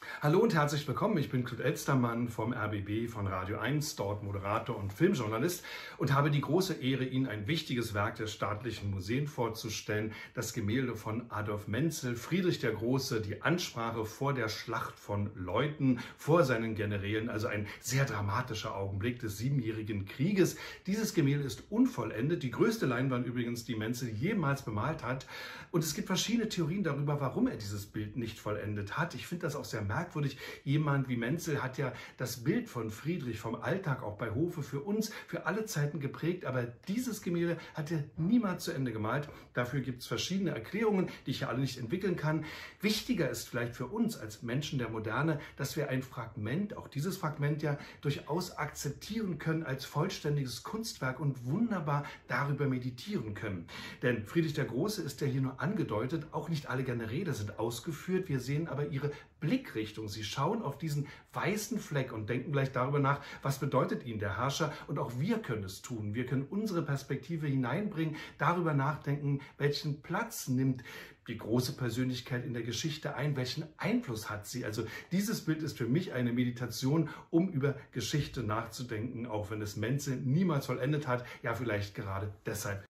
Hallo und herzlich willkommen. Ich bin Knut Elstermann vom RBB von Radio 1, dort Moderator und Filmjournalist und habe die große Ehre, Ihnen ein wichtiges Werk der staatlichen Museen vorzustellen, das Gemälde von Adolf Menzel, Friedrich der Große, die Ansprache vor der Schlacht von Leuthen, vor seinen Generälen, also ein sehr dramatischer Augenblick des Siebenjährigen Krieges. Dieses Gemälde ist unvollendet, die größte Leinwand übrigens, die Menzel jemals bemalt hat. Und es gibt verschiedene Theorien darüber, warum er dieses Bild nicht vollendet hat. Ich finde das auch sehr merkwürdig. Jemand wie Menzel hat ja das Bild von Friedrich vom Alltag auch bei Hofe für uns, für alle Zeiten geprägt, aber dieses Gemälde hat er niemals zu Ende gemalt. Dafür gibt es verschiedene Erklärungen, die ich ja alle nicht entwickeln kann. Wichtiger ist vielleicht für uns als Menschen der Moderne, dass wir ein Fragment, auch dieses Fragment ja durchaus akzeptieren können als vollständiges Kunstwerk und wunderbar darüber meditieren können. Denn Friedrich der Große ist ja hier nur angedeutet, auch nicht alle Generäle sind ausgeführt, wir sehen aber ihre Blickrichtung. Sie schauen auf diesen weißen Fleck und denken gleich darüber nach, was bedeutet ihnen der Herrscher, und auch wir können es tun. Wir können unsere Perspektive hineinbringen, darüber nachdenken, welchen Platz nimmt die große Persönlichkeit in der Geschichte ein, welchen Einfluss hat sie. Also dieses Bild ist für mich eine Meditation, um über Geschichte nachzudenken, auch wenn es Menzel niemals vollendet hat, ja vielleicht gerade deshalb